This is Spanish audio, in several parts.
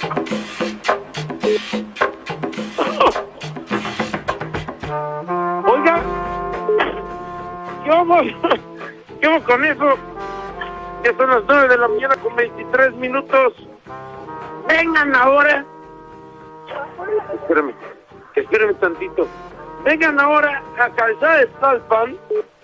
Oiga, yo voy con eso. Ya son las 9 de la mañana con 23 minutos. Vengan ahora. Espérame tantito. Vengan ahora a Calzada de Tlalpan.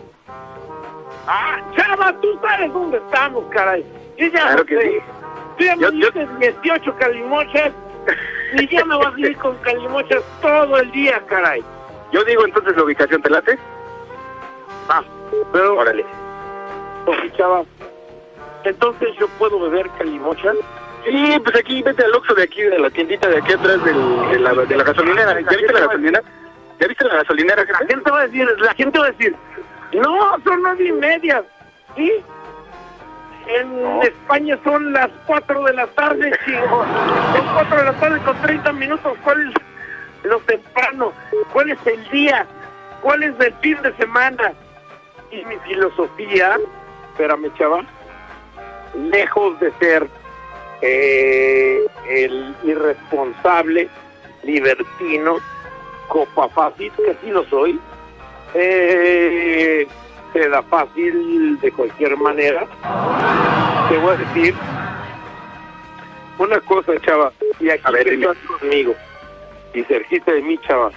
Ah, chava, tú sabes dónde estamos, caray. Yo ya claro no que sé. sí. Tú ya me diste 18 calimochas y ya me vas a ir con calimochas todo el día, caray. Yo digo entonces la ubicación, ¿te late? Ah, pero... Órale. Oye, chava, entonces yo puedo beber calimochas. Sí, pues aquí, vete al Oxxo de aquí, de la tiendita de aquí atrás de la gasolinera. ¿Ya viste la gasolinera? ¿Ya viste la gasolinera, jefe? La gente va a decir, no, son 9:30. ¿Sí? En España son las 4 de la tarde, chico. Son 4 de la tarde con 30 minutos. ¿Cuál es lo temprano? ¿Cuál es el día? ¿Cuál es el fin de semana? Y mi filosofía, espérame, chava, lejos de ser el irresponsable, libertino, copa fácil, que sí lo soy, se da fácil de cualquier manera. Te voy a decir una cosa, chava, y aquí a ver, que estás conmigo y cerquita de mí, chava.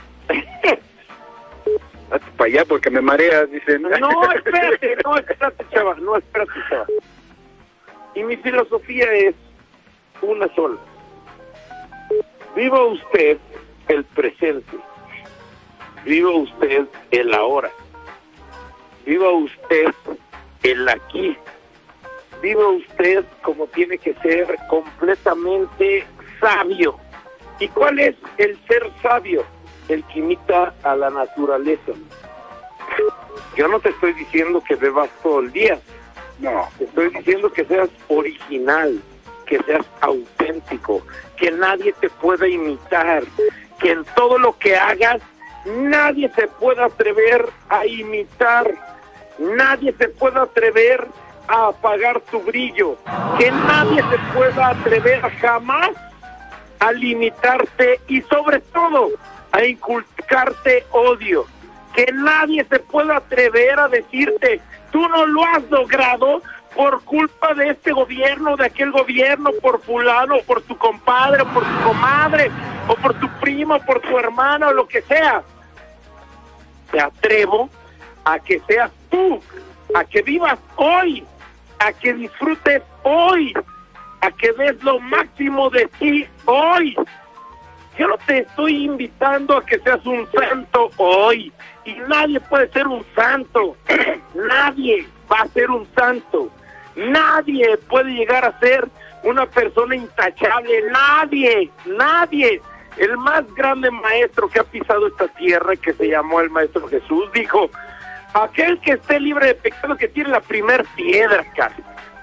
Hazte para allá porque me mareas, dicen. No, espérate, chava, chava. Y mi filosofía es una sola. Viva usted el presente. Viva usted el ahora. Viva usted el aquí. Viva usted como tiene que ser, completamente sabio. ¿Y cuál es el ser sabio? El que imita a la naturaleza. Yo no te estoy diciendo que bebas todo el día. No, te estoy diciendo que seas original, que seas auténtico, que nadie te pueda imitar, que en todo lo que hagas nadie se pueda atrever a imitar, nadie se pueda atrever a apagar tu brillo, que nadie se pueda atrever jamás a limitarte y sobre todo a inculcarte odio, que nadie se pueda atrever a decirte tú no lo has logrado por culpa de este gobierno, de aquel gobierno, por fulano, por tu compadre, por tu comadre, o por tu primo, por tu hermano, o lo que sea. Te atrevo a que seas tú, a que vivas hoy, a que disfrutes hoy, a que des lo máximo de ti hoy. Yo no te estoy invitando a que seas un santo hoy, y nadie puede ser un santo. Nadie va a ser un santo. Nadie puede llegar a ser una persona intachable. Nadie. El más grande maestro que ha pisado esta tierra, que se llamó el Maestro Jesús, dijo: aquel que esté libre de pecado que tiene la primer piedra, casi.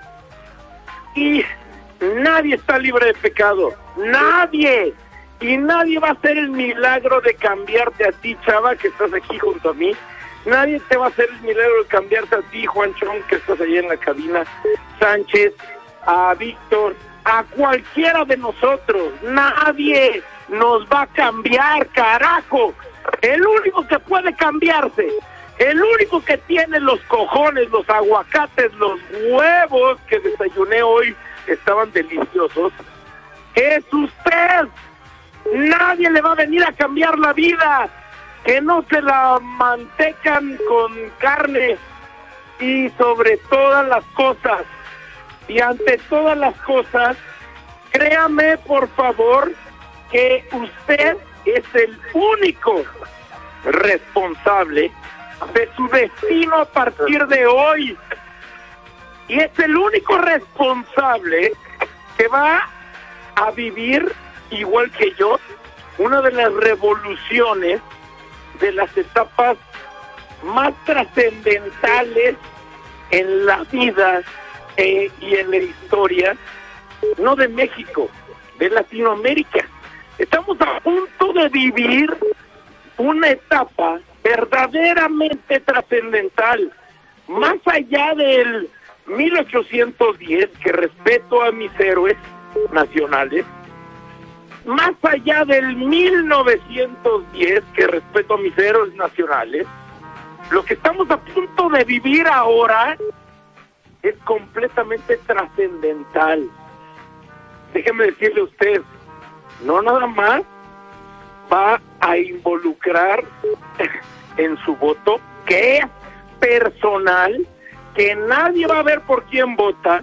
Y nadie está libre de pecado. Nadie. Y nadie va a hacer el milagro de cambiarte a ti, chava, que estás aquí junto a mí. Nadie te va a hacer el milagro de cambiarte a ti, Juanchón, que estás ahí en la cabina, Sánchez, a Víctor, a cualquiera de nosotros. Nadie nos va a cambiar, carajo. El único que puede cambiarse, el único que tiene los cojones, los aguacates, los huevos que desayuné hoy, estaban deliciosos, es usted. Nadie le va a venir a cambiar la vida. Que no se la mantecan con carne. Y sobre todas las cosas, y ante todas las cosas, créame por favor que usted es el único responsable de su destino a partir de hoy. Y es el único responsable que va a vivir, igual que yo, una de las revoluciones, de las etapas más trascendentales en la vida y en la historia, no de México, de Latinoamérica. Estamos a punto de vivir una etapa verdaderamente trascendental, más allá del 1810, que respeto a mis héroes nacionales, más allá del 1910, que respeto a mis héroes nacionales, lo que estamos a punto de vivir ahora es completamente trascendental. Déjeme decirle a usted, no nada más va a involucrar en su voto, que es personal, que nadie va a ver por quién vota,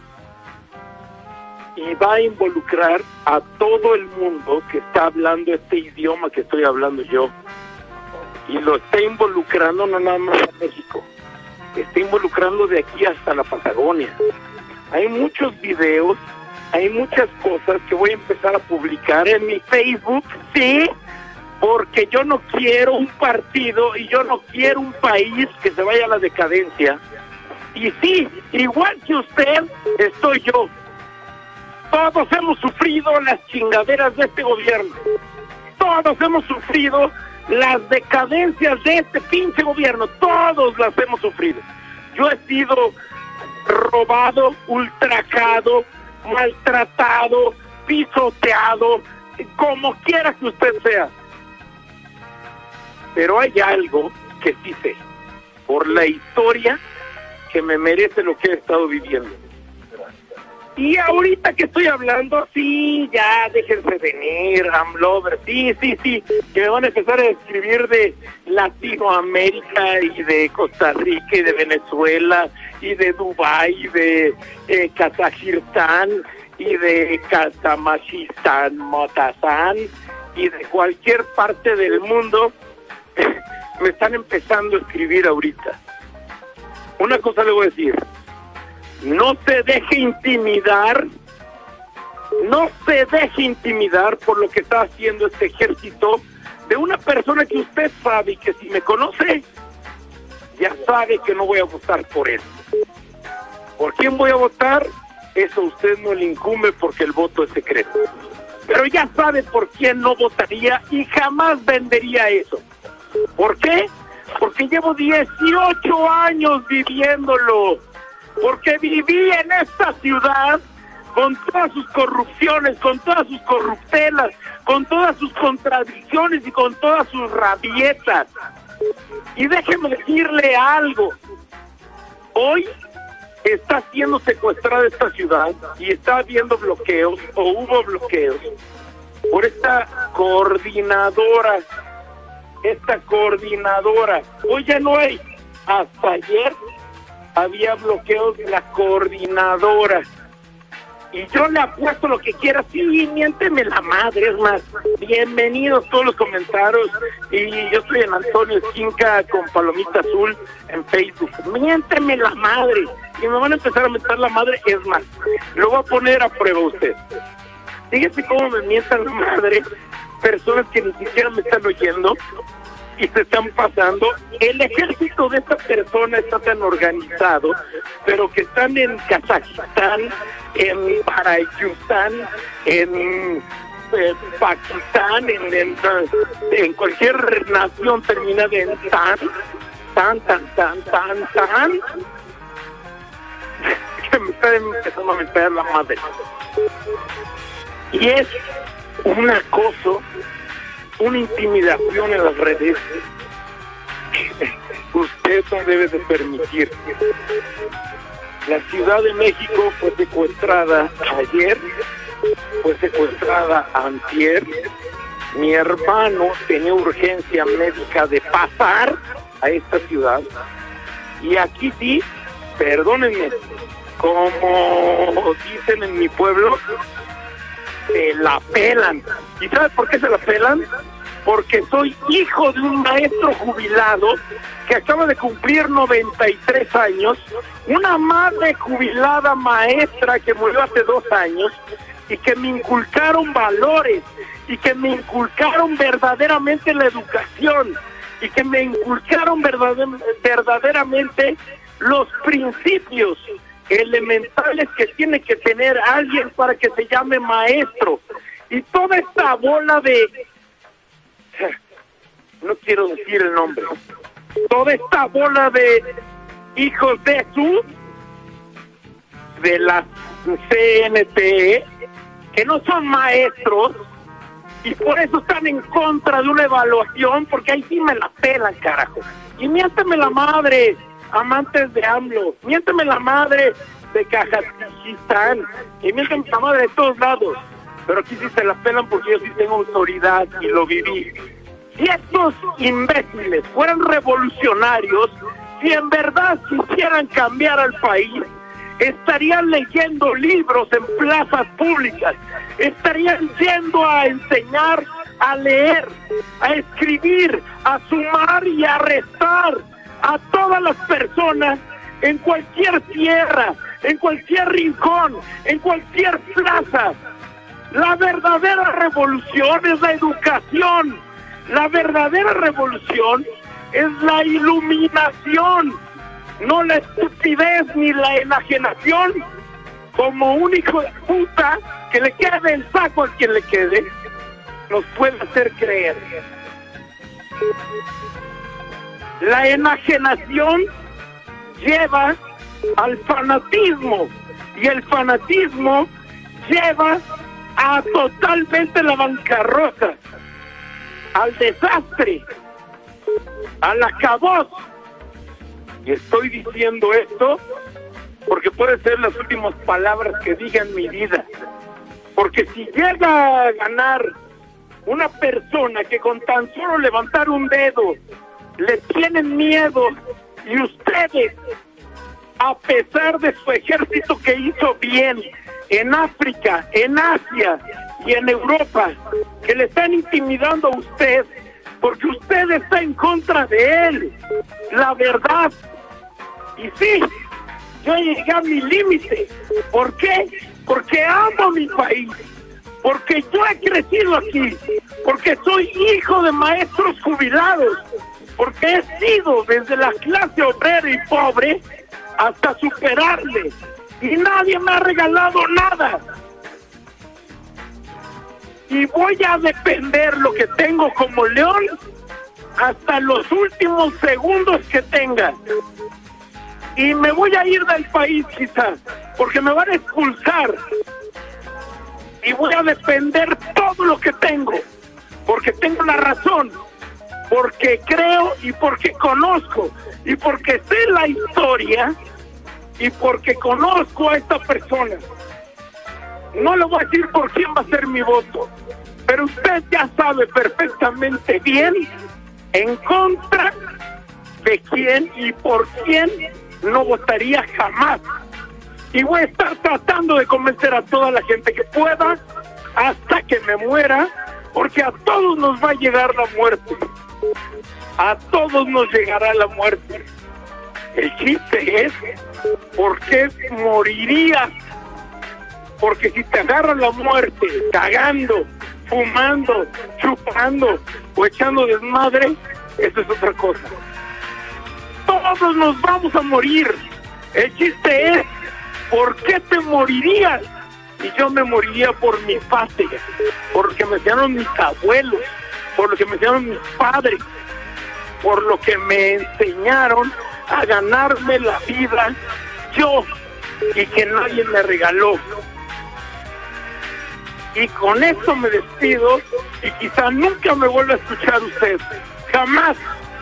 y va a involucrar a todo el mundo que está hablando este idioma que estoy hablando yo. Y lo está involucrando no nada más a México, está involucrando de aquí hasta la Patagonia. Hay muchos videos, hay muchas cosas que voy a empezar a publicar en mi Facebook, sí, porque yo no quiero un partido y yo no quiero un país que se vaya a la decadencia. Y sí, igual que usted, estoy yo. Todos hemos sufrido las chingaderas de este gobierno. Todos hemos sufrido las decadencias de este pinche gobierno. Todos las hemos sufrido. Yo he sido robado, ultrajado, maltratado, pisoteado, como quiera que usted sea. Pero hay algo que sí sé, por la historia, que me merece lo que he estado viviendo. Y ahorita que estoy hablando, sí, ya, déjense venir, AMLover, sí, que me van a empezar a escribir de Latinoamérica y de Costa Rica y de Venezuela y de Dubái y de Kazajistán y de Kazamajistán, Motazán y de cualquier parte del mundo. Me están empezando a escribir ahorita. Una cosa le voy a decir: no se deje intimidar, no se deje intimidar por lo que está haciendo este ejército de una persona que usted sabe y que si me conoce, ya sabe que no voy a votar por él. ¿Por quién voy a votar? Eso a usted no le incumbe porque el voto es secreto. Pero ya sabe por quién no votaría y jamás vendería eso. ¿Por qué? Porque llevo 18 años viviéndolo. Porque viví en esta ciudad con todas sus corrupciones, con todas sus corruptelas, con todas sus contradicciones y con todas sus rabietas. Y déjeme decirle algo. Hoy está siendo secuestrada esta ciudad y está habiendo bloqueos, o hubo bloqueos, por esta coordinadora. Hoy ya no hay. Hasta ayer había bloqueos de la coordinadora. Y yo le apuesto lo que quiera. Sí, miénteme la madre. Es más, bienvenidos todos los comentarios. Y yo estoy en Antonio Esquinca con palomita azul en Facebook. Miénteme la madre. Y me van a empezar a mentar la madre. Es más, lo voy a poner a prueba usted. Fíjese cómo me mientan la madre personas que ni siquiera me están oyendo y se están pasando. El ejército de esta persona está tan organizado, pero que están en Kazajistán, en Parayustán, en Pakistán, en cualquier nación terminada en tan, que me está empezando a meter la madre. Y es un acoso, una intimidación en las redes que usted no debe de permitir. La Ciudad de México fue secuestrada ayer, fue secuestrada antier. Mi hermano tenía urgencia médica de pasar a esta ciudad y aquí sí, perdónenme, como dicen en mi pueblo, se la pelan. ¿Y sabe por qué se la pelan? Porque soy hijo de un maestro jubilado que acaba de cumplir 93 años, una madre jubilada maestra que murió hace 2 años y que me inculcaron valores y que me inculcaron verdaderamente la educación y que me inculcaron verdaderamente los principios elementales que tiene que tener alguien para que se llame maestro. Y toda esta bola de, no quiero decir el nombre, toda esta bola de hijos de la CNT, que no son maestros, Y por eso están en contra de una evaluación, porque ahí sí me la pelan, carajo. Y miénteme la madre, amantes de AMLO, miénteme la madre de Kazajistán, y miénteme la madre de todos lados. Pero aquí sí se la pelan porque yo sí tengo autoridad y lo viví. Si estos imbéciles fueran revolucionarios, si en verdad quisieran cambiar al país, estarían leyendo libros en plazas públicas, estarían yendo a enseñar, a leer, a escribir, a sumar y a restar a todas las personas en cualquier tierra, en cualquier rincón, en cualquier plaza. La verdadera revolución es la educación, la verdadera revolución es la iluminación, no la estupidez ni la enajenación, como un hijo de puta que le quede el saco a quien le quede, nos puede hacer creer. La enajenación lleva al fanatismo y el fanatismo lleva a totalmente la bancarrota, al desastre, al acabose. Y estoy diciendo esto porque puede ser las últimas palabras que diga en mi vida. Porque si llega a ganar una persona que con tan solo levantar un dedo le tienen miedo, y ustedes, a pesar de su ejército que hizo bien en África, en Asia y en Europa, que le están intimidando a usted, porque usted está en contra de él, la verdad. Y sí, yo llegué a mi límite. ¿Por qué? Porque amo mi país, porque yo he crecido aquí, porque soy hijo de maestros jubilados, porque he sido desde la clase obrera y pobre hasta superarle, y nadie me ha regalado nada. Y voy a defender lo que tengo como león hasta los últimos segundos que tenga. Y me voy a ir del país quizás, porque me van a expulsar. Y voy a defender todo lo que tengo, porque tengo la razón, porque creo y porque conozco, y porque sé la historia, y porque conozco a esta persona. No le voy a decir por quién va a ser mi voto, pero usted ya sabe perfectamente bien en contra de quién y por quién no votaría jamás. Y voy a estar tratando de convencer a toda la gente que pueda hasta que me muera, porque a todos nos va a llegar la muerte. A todos nos llegará la muerte. El chiste es, ¿por qué morirías? Porque si te agarra la muerte cagando, fumando, chupando o echando desmadre, eso es otra cosa. Todos nos vamos a morir. El chiste es, ¿por qué te morirías? Y yo me moriría por mi patria, por lo que me enseñaron mis abuelos, por lo que me enseñaron mis padres, por lo que me enseñaron a ganarme la vida yo y que nadie me regaló. Y con esto me despido, y quizá nunca me vuelva a escuchar usted, jamás.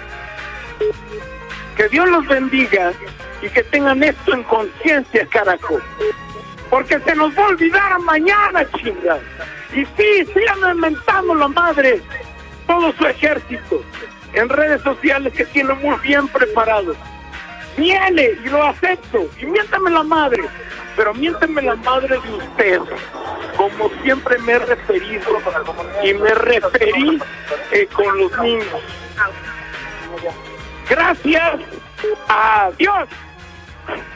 Que Dios los bendiga y que tengan esto en conciencia, carajo, porque se nos va a olvidar mañana, chinga. Y sí, sigan mentando la madre todo su ejército en redes sociales que tiene muy bien preparado. Viene y lo acepto, y miéntame la madre, pero miéntame la madre de usted, como siempre me he referido, y me referí con los niños. Gracias, adiós.